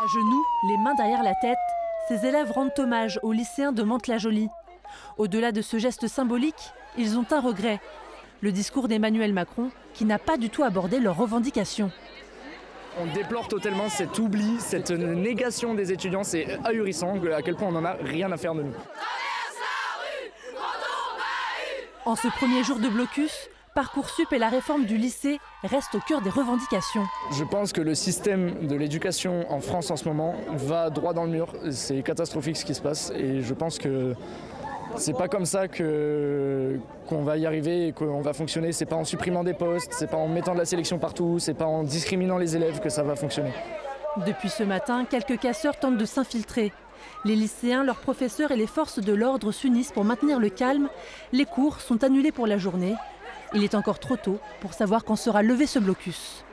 À genoux, les mains derrière la tête, ces élèves rendent hommage aux lycéens de Mantes-la-Jolie. Au-delà de ce geste symbolique, ils ont un regret. Le discours d'Emmanuel Macron qui n'a pas du tout abordé leurs revendications. On déplore totalement cet oubli, cette négation des étudiants. C'est ahurissant à quel point on n'en a rien à faire de nous. En ce premier jour de blocus, Parcoursup et la réforme du lycée restent au cœur des revendications. Je pense que le système de l'éducation en France en ce moment va droit dans le mur. C'est catastrophique ce qui se passe et je pense que c'est pas comme ça qu'on va y arriver et qu'on va fonctionner. C'est pas en supprimant des postes, c'est pas en mettant de la sélection partout, c'est pas en discriminant les élèves que ça va fonctionner. Depuis ce matin, quelques casseurs tentent de s'infiltrer. Les lycéens, leurs professeurs et les forces de l'ordre s'unissent pour maintenir le calme. Les cours sont annulés pour la journée. Il est encore trop tôt pour savoir quand sera levé ce blocus.